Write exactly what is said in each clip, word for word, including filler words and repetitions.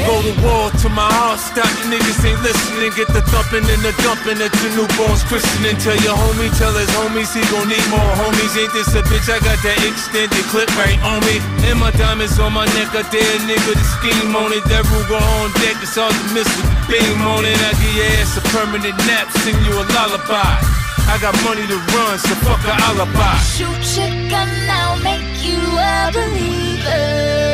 go to war till my heart stop. You niggas ain't listening. Get the thumping and the dumping at your newborn's christening. Tell your homie, tell his homies he gon' need more homies. Ain't this a bitch? I got that extended clip right on me. And my diamonds on my neck. I dare nigga to scheme on it. That Ruger on deck. It's hard to miss with the beam on it. I give your ass a permanent nap. Sing you a lullaby. I got money to run, so fuck a alibi. Shoot your gun, I'll make you a believer.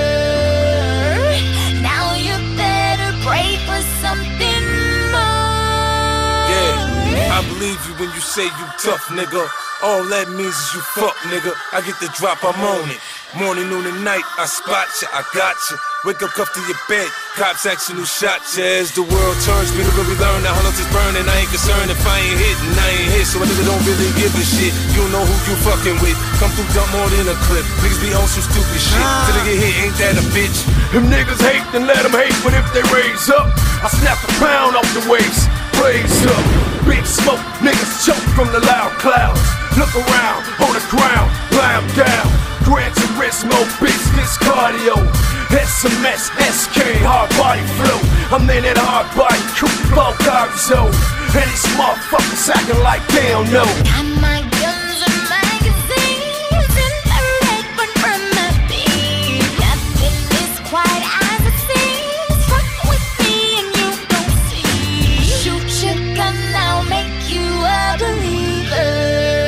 Now you better pray for something more. Yeah, I believe you when you say you tough, nigga. All that means is you fuck, nigga. I get the drop, I'm on it. Morning, noon, and night, I spot ya, I got ya. Wake up, cuff to your bed, cops action who shot ya. As the world turns, we we learn that hunters is burning. I ain't concerned if I ain't hitting, I ain't hit. So a nigga don't really give a shit. You know who you fucking with. Come through, dump more than a clip. Niggas be on some stupid shit. Till they get hit, ain't that a bitch? If niggas hate, then let them hate. But if they raise up, I snap a pound off the waist. Raise up, big smoke, niggas choke from the loud clouds. Look around, on the ground, lie 'em down. GrandTurizmo, business cardio. S M S, S K, hard body flow. I'm in that hard body, coupe, full cardio. And these motherfuckers acting like they don't know. Got my guns and magazines in the red one from my beat. Nothing is quite as it seems. Fuck with me and you gon' see. Shoot your gun, I'll make you a believer.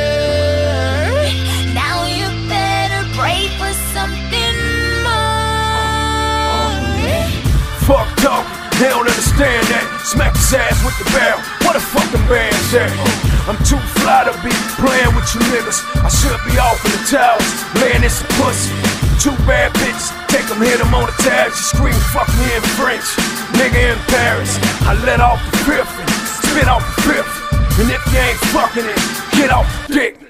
Fuck talk, they don't understand that. Smack his ass with the barrel, what a fucking band's that? I'm too fly to be playing with you niggas. I should be off in the towels, laying in some pussy. Two bad bitches, take them, hit them on the tab. She scream, fuck me in French. Nigga in Paris, I let off the fifth and spit off the fifth. And if you ain't fucking it, get off the dick.